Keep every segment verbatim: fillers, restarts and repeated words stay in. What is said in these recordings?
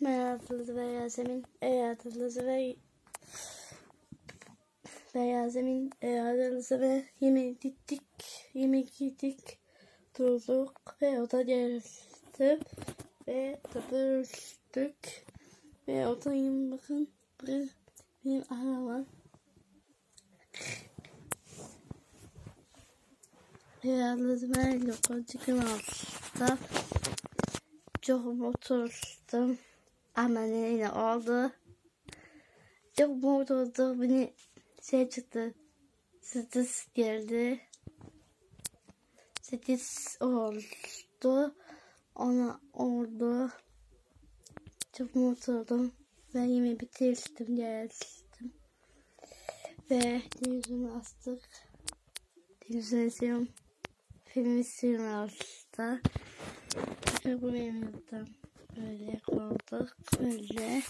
Beyazlı ve Yasemin, Beyazlı ve Yasemin, Beyazlı ve yemek gittik, yemek yedik, durduk ve oda geldi ve tabırıştık ve odayım bakın, bir benim arabam. Beyazlı ve lokacıkın altında çok mutluydum. Ama ne oldu? Çok mutluydum. Beni şey çıktı. Stres geldi. Stres oldu. Ona oldu. Çok mutluydum. Ben yemeği bitirdim. Geldim. Ve televizyonu açtık. Televizyon izliyorum. Film izliyorum aslında. Ve bu benim yıldım. Böyle kaldık. Böyle.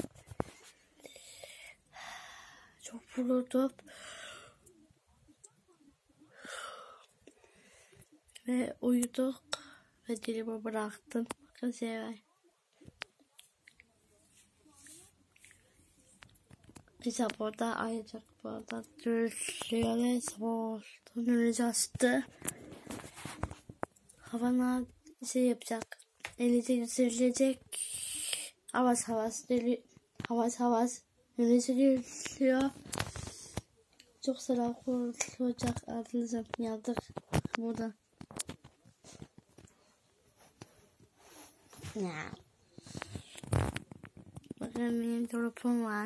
Çok vurdum. Ve uyuduk. Ve dilimi bıraktım. Bakın şey var. Bir sabahda ayacak bu arada. Dürüstlüyor ve sabahdan önce açtı. Havana şey yapacak. Denize yüzülecek. Havas havas deli. Havas havas. Denize yüzülüyor. Çok sıra kurulacak. Adınızı yazdık. Burada. Ya. Bakın benim dolabım var.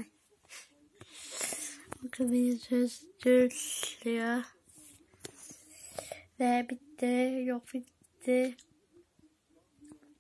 Bakın benim söz yüzülüyor. Ve bitti. Yok bitti.